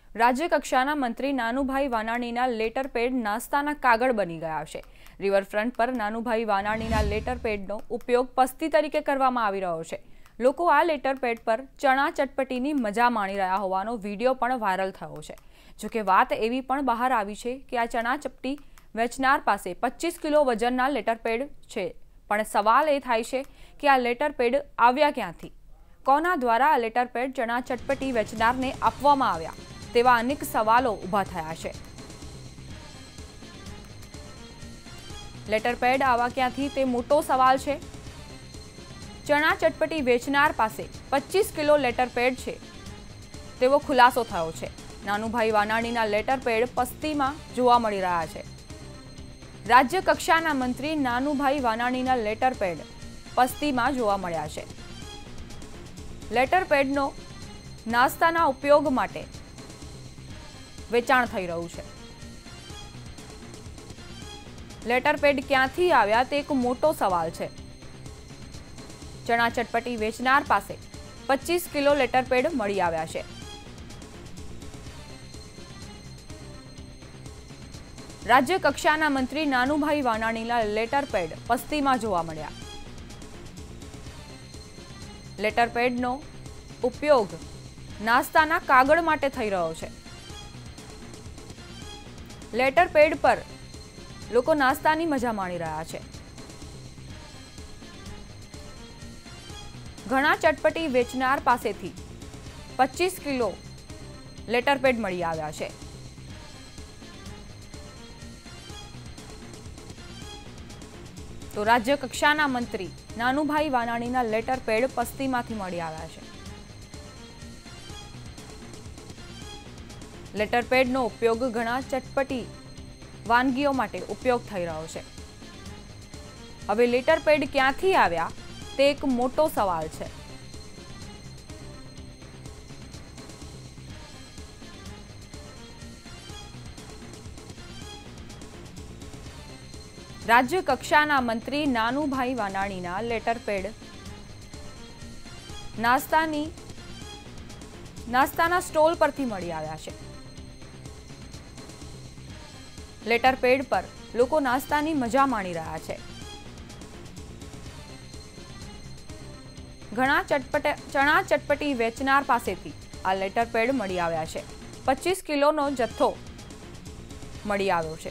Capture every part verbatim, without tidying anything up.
રાજ્ય કક્ષાના મંત્રી નાનુભાઈ વાનાણીના લેટર પેડ નાસ્તાના કાગળ બની ગયા છે। રિવરફ્રન્ટ પર નાનુભાઈ વાનાણીના લેટર પેડનો ઉપયોગ પસ્તી તરીકે કરવામાં આવી રહ્યો છે। લોકો આ લેટર પેડ પર ચણા ચટપટીની મજા માણી રહ્યા હોવાનો વિડીયો પણ વાયરલ થયો છે। જો કે વાત એવી પણ બહાર આવી છે કે આ ચણા ચપટી વેચનાર પાસે પચીસ કિલો વજનના લેટર પેડ છે, પણ સવાલ એ થાય છે કે આ લેટર પેડ આવ્યા ક્યાંથી, કોના દ્વારા આ લેટર પેડ ચણા ચટપટી વેચનારને આપવામાં આવ્યા, તેવા અનેક સવાલો ઊભા થયા છે। લેટર પેડ આવા ક્યાંથી તે મોટો સવાલ છે। ચણા ચટપટી વેચનાર પાસે પચીસ કિલો લેટર પેડ છે તેવો ખુલાસો થયો છે। નાનુભાઈ વાનાણીના લેટર પેડ પસ્તીમાં જોવા મળી રહ્યા છે। રાજ્ય કક્ષાના મંત્રી નાનુભાઈ વાનાણીના લેટર પેડ પસ્તીમાં જોવા મળ્યા છે। લેટર પેડનો નાસ્તાના ઉપયોગ માટે વેચાણ થઈ રહ્યું છે। લેટર પેડ ક્યાંથી આવ્યા તે એક મોટો સવાલ છે। ચણા ચટપટી વેચનાર પાસે પચીસ કિલો લેટર પેડ મળી આવ્યા છે। રાજ્ય કક્ષાના મંત્રી નાનુભાઈ વાનાણીના લેટર પેડ પસ્તીમાં જોવા મળ્યા। લેટર પેડનો ઉપયોગ નાસ્તાના કાગળ માટે થઈ રહ્યો છે। લેટર પેડ પર લોકો નાસ્તાની મજા માણી રહ્યા છે। ઘણા ચટપટી વેચનાર પાસેથી પચીસ કિલો લેટર પેડ મળી આવ્યા છે। તો રાજ્ય કક્ષાના મંત્રી નાનુભાઈ વાનાણીના લેટર પેડ પસ્તીમાંથી મળી આવ્યા છે। લેટર પેડનો ઉપયોગ ઘણા ચટપટી વાનગીઓ માટે ઉપયોગ થઈ રહ્યો છે। હવે લેટર પેડ ક્યાંથી આવ્યા તે એક મોટો સવાલ છે। રાજ્ય કક્ષાના મંત્રી નાનુભાઈ વાનાણીના લેટર પેડ નાસ્તાની નાસ્તાના સ્ટોલ પરથી મળી આવ્યા છે। લેટર પેડ પર લોકો નાસ્તાની મજા માણી રહ્યા છે। ઘણા ચટપટ ચણા ચટપટી વેચનાર પાસેથી આ લેટર પેડ મળી આવ્યા છે। પચીસ કિલોનો જથ્થો મળી આવ્યો છે।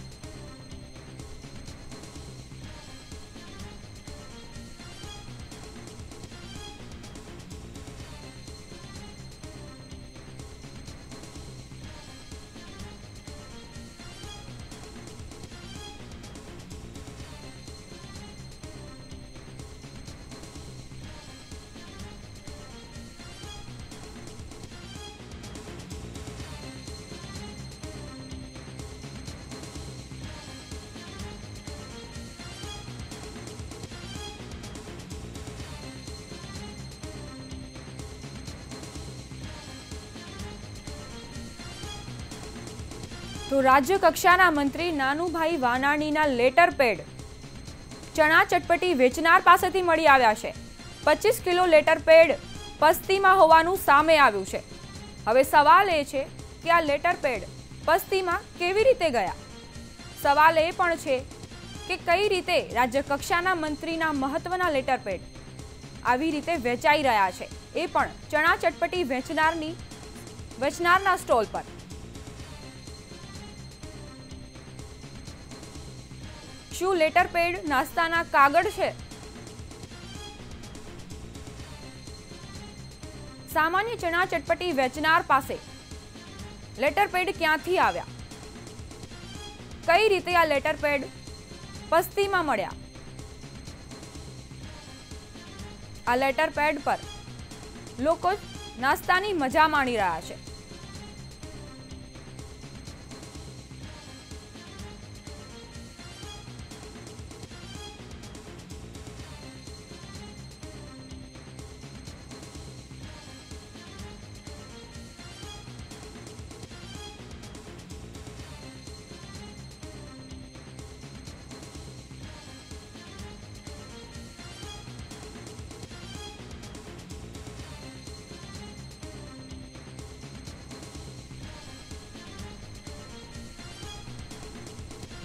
તો રાજ્ય કક્ષાના મંત્રી નાનુભાઈ વાનાણીના લેટર પેડ ચણા ચટપટી વેચનાર પાસેથી મળી આવ્યા છે। પચીસ કિલો લેટર પેડ પસ્તીમાં હોવાનું સામે આવ્યું છે। હવે સવાલ એ છે કે આ લેટર પેડ પસ્તીમાં કેવી રીતે ગયા। સવાલ એ પણ છે કે કઈ રીતે રાજ્ય કક્ષાના મંત્રીના મહત્વના લેટર પેડ આવી રીતે વેચાઈ રહ્યા છે, એ પણ ચણા ચટપટી વેચનારની વેચનારના સ્ટોલ પર। શું લેટર પેડ નાસ્તાના કાગળ છે? સામાન્ય ચણા ચટપટી વેચનાર પાસે લેટર પેડ ક્યાંથી આવ્યા? કઈ રીતે આ લેટર પેડ પસ્તીમાં મળ્યા? આ લેટર પેડ પર લોકો નાસ્તાની મજા માણી રહ્યા છે।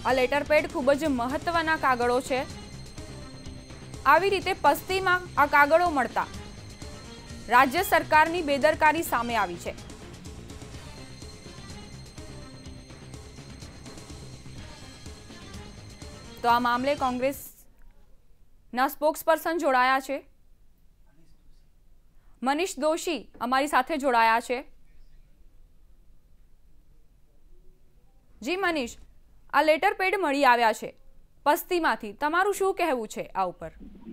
આ લેટર પેડ ખૂબ જ મહત્વના કાગળો છે। આવી રીતે પસ્તીમાં આ કાગળો મળતા રાજ્ય સરકારની બેદરકારી સામે આવી છે। તો આ મામલે કોંગ્રેસના સ્પોક્સપર્સન જોડાયા છે, મનીષ દોશી અમારી સાથે જોડાયા છે। જી મનીષ, આ લેટર પેડ મળી આવ્યા છે પસ્તીમાંથી, તમારું શું કહેવું છે આ ઉપર?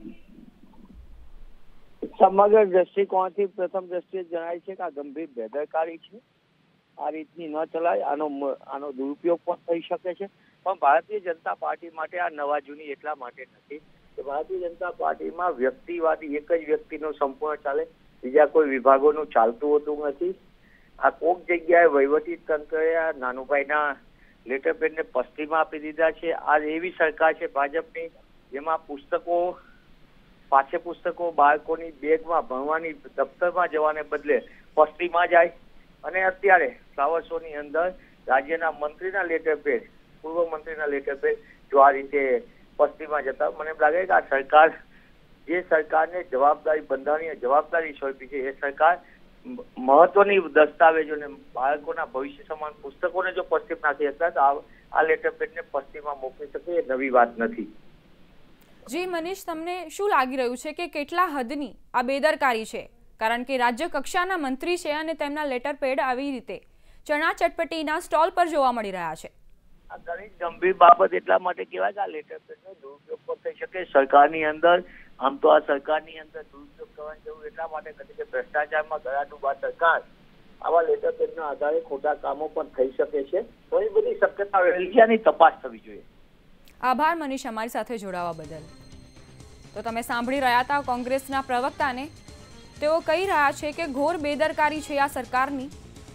સમગ્ર દ્રષ્ટિકોણથી પ્રથમ દ્રષ્ટિએ જણાય છે કે આ ગંભીર બેદરકારી છે। આ રીતની ન ચલાય, આનો આનો દુરુપયોગ પણ થઈ શકે છે। પણ ભારતીય જનતા પાર્ટી માટે આ નવા જૂની એટલા માટે નથી કે ભારતીય જનતા પાર્ટીમાં વ્યક્તિવાદી એક જ વ્યક્તિનું સંપૂર્ણ ચાલે, બીજા કોઈ વિભાગોનું ચાલતું હોતું નથી। આ કોક જગ્યાએ વહીવટી તંત્રએ આ નાનુભાઈના લેટર પેડને પસ્તીમાં આપી દીધા છે। આ એવી સરકાર છે ભાજપની જેમાં પુસ્તકો, પાઠ્ય પુસ્તકો બાળકોની બેગમાં ભણવાની દફતરમાં જવાને બદલે પસ્તીમાં જાય। અને અત્યારે ફ્લાવર શોની અંદર રાજ્યના મંત્રીના લેટર પેડ, પૂર્વ મંત્રીના લેટર પેડ જો આ રીતે પસ્તીમાં જતા, મને એમ લાગે કે આ સરકાર, જે સરકારને જવાબદારી, બંધારણીય જવાબદારી સોંપી છે, એ સરકાર મહત્વની દસ્તાવેજોને, બાળકોના ભવિષ્ય સમાન પુસ્તકોને જો પસ્તીમાં નાખી હતા તો આ લેટર પેડને પસ્તીમાં મોકલી શકે એ નવી વાત નથી। જી મનીષ, તમને શું લાગી રહ્યું છે કે કેટલા હદની આ બેદરકારી છે? કારણ કે રાજ્ય કક્ષાના મંત્રી છે અને તેમના લેટર પેડ આવી રીતે ચણા ચટપટીના સ્ટોલ પર જોવા મળી રહ્યા છે। આ ઘણી ગંભીર બાબત એટલા માટે કહેવાય કે આ લેટર પેડનો દુરુપયોગ પણ થઈ શકે સરકારની અંદર। આમ તો આ સરકારની અંદર દુરુપયોગ કરવાની જરૂર એટલા માટે નથી કે ભ્રષ્ટાચારમાં ગળાડૂબા સરકાર આવા લેટર પેડના આધારે ખોટા કામો પણ થઈ શકે છે। તો એ બધી શક્યતા વહેલી તપાસ થવી જોઈએ। આભાર મનીષ અમારી સાથે જોડાવા બદલ। તો તમે સાંભળી રહ્યા હતા કોંગ્રેસના પ્રવક્તાને, તેઓ કહી રહ્યા છે કે ઘોર બેદરકારી છે આ સરકારની।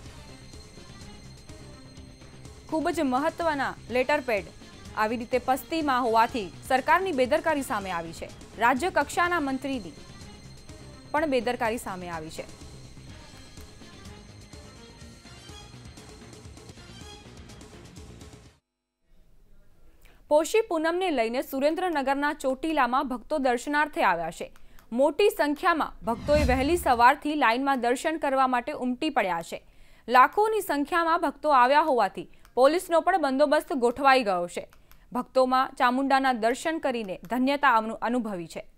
ખૂબ જ મહત્વના લેટર પેડ આવી રીતે પસ્તીમાં હોવાથી સરકારની બેદરકારી સામે આવી છે। રાજ્ય કક્ષાના મંત્રીની પણ બેદરકારી સામે આવી છે। પોષી પૂનમને લઈને સુરેન્દ્રનગરના ચોટીલામાં ભક્તો દર્શનાર્થે આવ્યા છે। મોટી સંખ્યામાં ભક્તોએ વહેલી સવારથી લાઇનમાં દર્શન કરવા માટે ઉમટી પડ્યા છે। લાખોની સંખ્યામાં ભક્તો આવ્યા હોવાથી પોલીસનો પણ બંદોબસ્ત ગોઠવાઈ ગયો છે। ભક્તોમાં ચામુંડાના દર્શન કરીને ધન્યતા અનુભવી છે।